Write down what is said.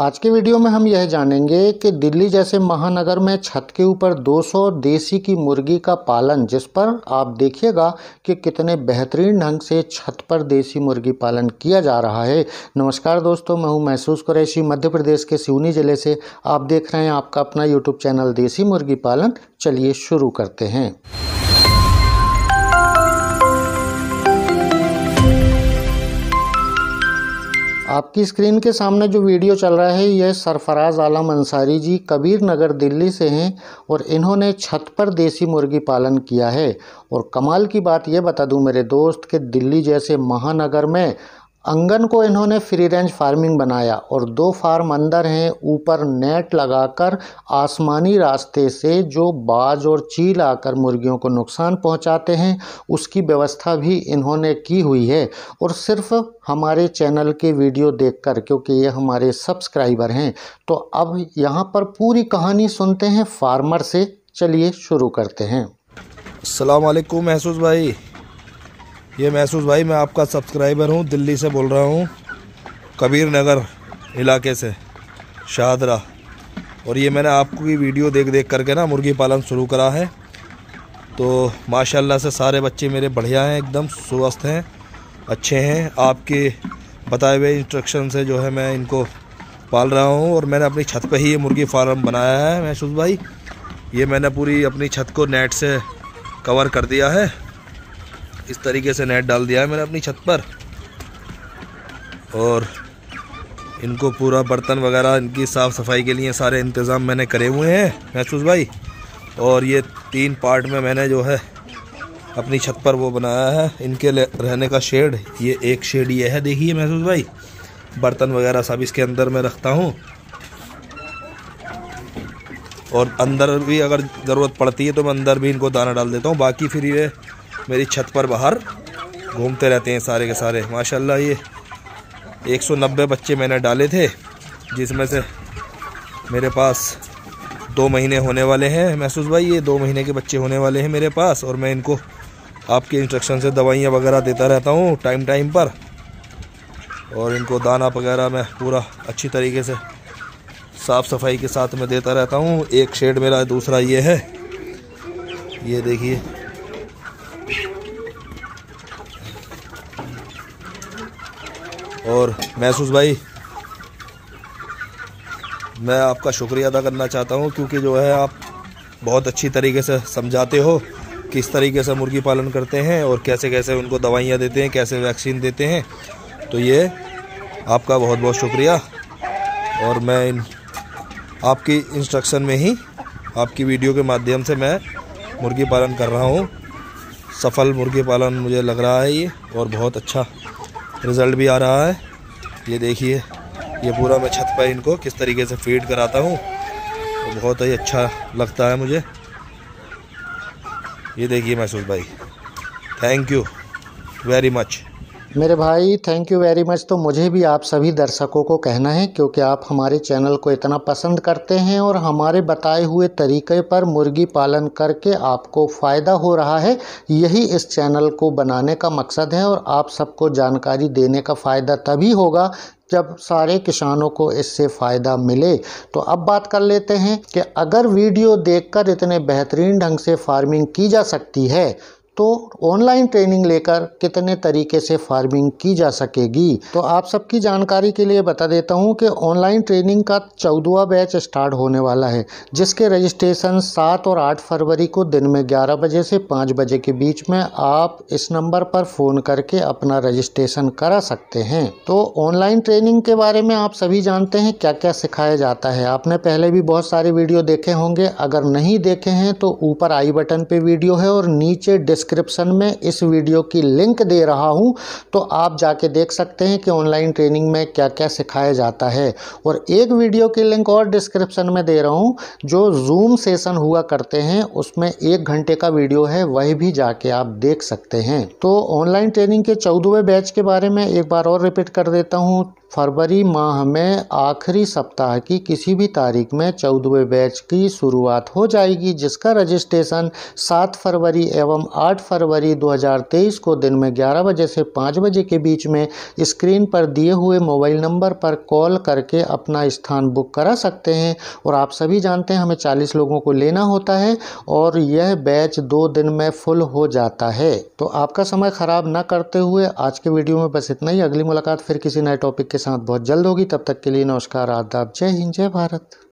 आज के वीडियो में हम यह जानेंगे कि दिल्ली जैसे महानगर में छत के ऊपर 200 देसी की मुर्गी का पालन, जिस पर आप देखिएगा कि कितने बेहतरीन ढंग से छत पर देसी मुर्गी पालन किया जा रहा है। नमस्कार दोस्तों, मैं हूं महसूस कुरैशी, मध्य प्रदेश के सिवनी ज़िले से। आप देख रहे हैं आपका अपना यूट्यूब चैनल देसी मुर्गी पालन। चलिए शुरू करते हैं। आपकी स्क्रीन के सामने जो वीडियो चल रहा है, यह सरफराज आलम अंसारी जी कबीर नगर दिल्ली से हैं और इन्होंने छत पर देसी मुर्गी पालन किया है। और कमाल की बात यह बता दूं मेरे दोस्त कि दिल्ली जैसे महानगर में आंगन को इन्होंने फ्री रेंज फार्मिंग बनाया और 2 फार्म अंदर हैं। ऊपर नेट लगाकर आसमानी रास्ते से जो बाज और चील आकर मुर्गियों को नुकसान पहुंचाते हैं, उसकी व्यवस्था भी इन्होंने की हुई है। और सिर्फ हमारे चैनल के वीडियो देखकर, क्योंकि ये हमारे सब्सक्राइबर हैं। तो अब यहाँ पर पूरी कहानी सुनते हैं फार्मर से। चलिए शुरू करते हैं। अस्सलाम वालेकुम महसूस भाई। ये महसूस भाई, मैं आपका सब्सक्राइबर हूँ, दिल्ली से बोल रहा हूँ, कबीर नगर इलाके से, शाहदरा। और ये मैंने आपकी वीडियो देख करके ना मुर्गी पालन शुरू करा है। तो माशाल्लाह से सारे बच्चे मेरे बढ़िया हैं, एकदम स्वस्थ हैं, अच्छे हैं। आपके बताए हुए इंस्ट्रक्शन से जो है मैं इनको पाल रहा हूँ। और मैंने अपनी छत पे ही ये मुर्गी फार्म बनाया है महसूस भाई। ये मैंने पूरी अपनी छत को नेट से कवर कर दिया है। इस तरीके से नेट डाल दिया है मैंने अपनी छत पर। और इनको पूरा बर्तन वगैरह, इनकी साफ़ सफाई के लिए सारे इंतज़ाम मैंने करे हुए हैं महसूस भाई। और ये 3 पार्ट में मैंने जो है अपनी छत पर वो बनाया है इनके रहने का शेड। ये एक शेड ये है, देखिए महसूस भाई। बर्तन वगैरह सब इसके अंदर मैं रखता हूँ। और अंदर भी अगर ज़रूरत पड़ती है तो मैं अंदर भी इनको दाना डाल देता हूँ। बाकी फिर ये मेरी छत पर बाहर घूमते रहते हैं सारे के सारे। माशाल्लाह ये 190 बच्चे मैंने डाले थे, जिसमें से मेरे पास 2 महीने होने वाले हैं महसूस भाई। ये 2 महीने के बच्चे होने वाले हैं मेरे पास। और मैं इनको आपके इंस्ट्रक्शन से दवाइयाँ वगैरह देता रहता हूँ टाइम पर। और इनको दाना वगैरह मैं पूरा अच्छी तरीके से साफ़ सफाई के साथ में देता रहता हूँ। एक शेड मेरा दूसरा ये है, ये देखिए। और महसूस भाई, मैं आपका शुक्रिया अदा करना चाहता हूँ, क्योंकि जो है आप बहुत अच्छी तरीके से समझाते हो किस तरीके से मुर्गी पालन करते हैं और कैसे कैसे उनको दवाइयाँ देते हैं, कैसे वैक्सीन देते हैं। तो ये आपका बहुत बहुत शुक्रिया। और मैं आपकी इंस्ट्रक्शन में ही, आपकी वीडियो के माध्यम से मैं मुर्गी पालन कर रहा हूँ। सफल मुर्गी पालन मुझे लग रहा है ये, और बहुत अच्छा रिज़ल्ट भी आ रहा है। ये देखिए, ये पूरा मैं छत पर इनको किस तरीके से फीड कराता हूँ, तो बहुत ही अच्छा लगता है मुझे। ये देखिए महसूस भाई, थैंक यू वेरी मच मेरे भाई, थैंक यू वेरी मच। तो मुझे भी आप सभी दर्शकों को कहना है, क्योंकि आप हमारे चैनल को इतना पसंद करते हैं और हमारे बताए हुए तरीके पर मुर्गी पालन करके आपको फ़ायदा हो रहा है। यही इस चैनल को बनाने का मकसद है। और आप सबको जानकारी देने का फ़ायदा तभी होगा जब सारे किसानों को इससे फ़ायदा मिले। तो अब बात कर लेते हैं कि अगर वीडियो देखकर इतने बेहतरीन ढंग से फार्मिंग की जा सकती है, तो ऑनलाइन ट्रेनिंग लेकर कितने तरीके से फार्मिंग की जा सकेगी। तो आप सबकी जानकारी के लिए बता देता हूं कि ऑनलाइन ट्रेनिंग का 14वां बैच स्टार्ट होने वाला है, जिसके रजिस्ट्रेशन 7 और 8 फरवरी को दिन में 11 बजे से 5 बजे के बीच में आप इस नंबर पर फ़ोन करके अपना रजिस्ट्रेशन करा सकते हैं। तो ऑनलाइन ट्रेनिंग के बारे में आप सभी जानते हैं क्या क्या सिखाया जाता है। आपने पहले भी बहुत सारे वीडियो देखे होंगे। अगर नहीं देखे हैं तो ऊपर आई बटन पे वीडियो है और नीचे डिस्क्रिप्शन में इस वीडियो की लिंक दे रहा हूं, तो आप जाके देख सकते हैं कि ऑनलाइन ट्रेनिंग में क्या क्या सिखाया जाता है। और एक वीडियो की लिंक और डिस्क्रिप्शन में दे रहा हूं, जो जूम सेशन हुआ करते हैं, उसमें 1 घंटे का वीडियो है, वही भी जाके आप देख सकते हैं। तो ऑनलाइन ट्रेनिंग के 14वें बैच के बारे में एक बार और रिपीट कर देता हूं। फरवरी माह में आखिरी सप्ताह की किसी भी तारीख में 14वें बैच की शुरुआत हो जाएगी, जिसका रजिस्ट्रेशन 7 फरवरी एवं 8 फरवरी 2023 को दिन में 11 बजे से 5 बजे के बीच में स्क्रीन पर दिए हुए मोबाइल नंबर पर कॉल करके अपना स्थान बुक करा सकते हैं। और आप सभी जानते हैं हमें 40 लोगों को लेना होता है और यह बैच 2 दिन में फुल हो जाता है। तो आपका समय ख़राब ना करते हुए आज के वीडियो में बस इतना ही। अगली मुलाकात फिर किसी नए टॉपिक के साथ बहुत जल्द होगी। तब तक के लिए नमस्कार, आदाब, जय हिंद, जय भारत।